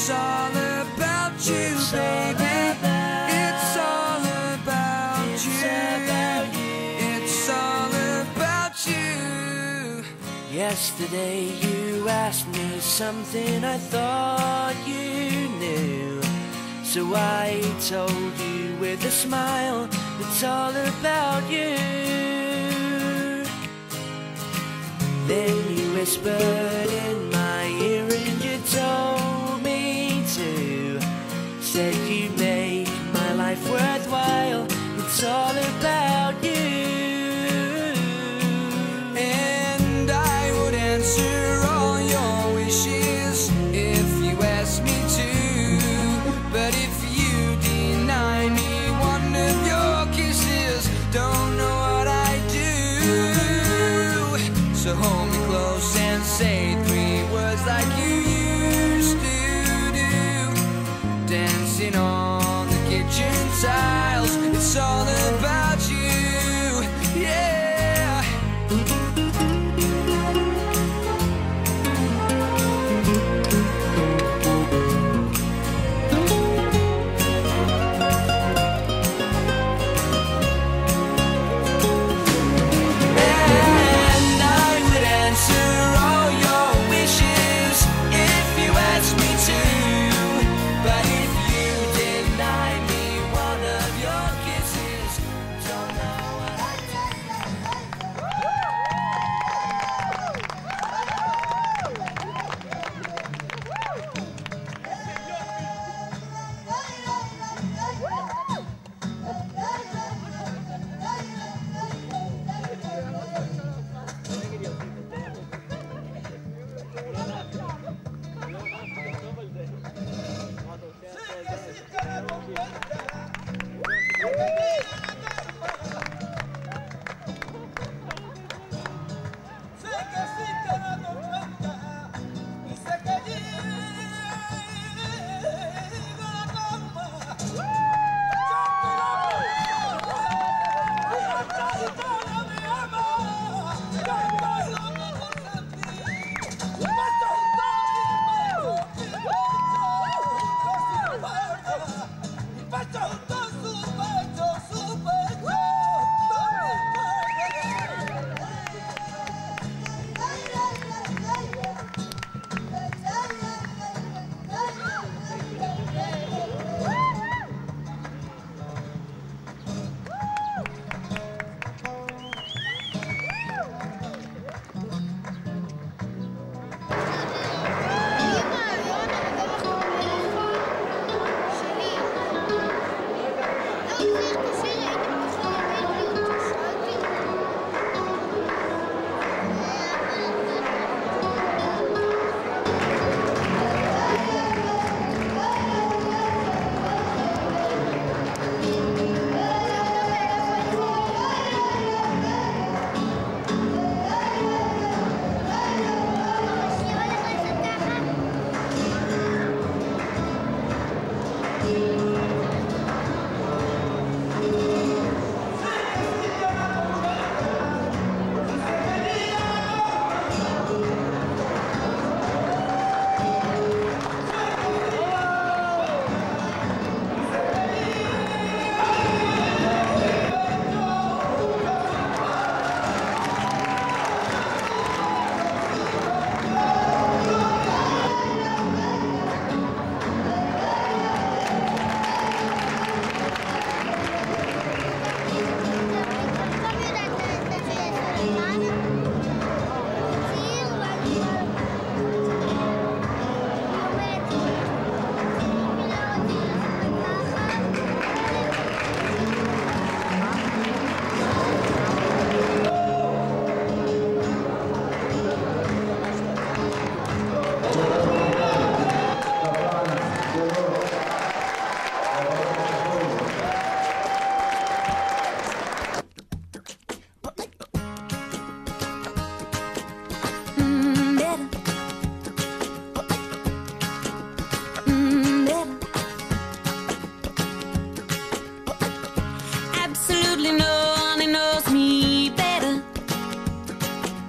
It's all about you, baby. It's all about you. It's all about you. Yesterday you asked me something I thought you knew, so I told you with a smile, it's all about you. Then you whispered in my ear and you told me to. Said you'd make my life worthwhile, it's all about you. And I would answer all your wishes if you asked me to. But if you deny me one of your kisses, don't know what I do. So hold me close and say 3 words like you used to do. Dancing on the kitchen tiles, it's all about you, yeah.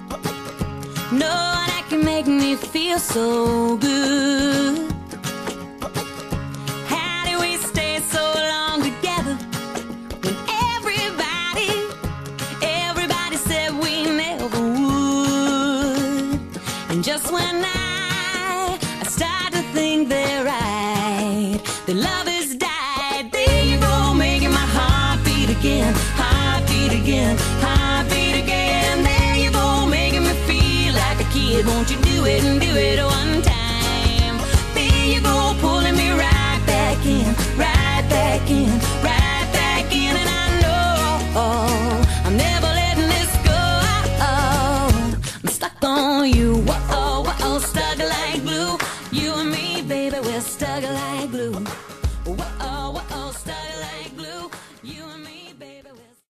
No one that can make me feel so good. just when I start to think they're right, the love has died. There you go, making my heart beat again, heart beat again, heart beat again. There you go, making me feel like a kid. Won't you do it and do it one time? There you go, pulling me right back in, right back in, right back in. And I know I'm never letting this go. I'm stuck on you, whoa, whoa, stuck like glue. You and me, baby, we're stuck like glue.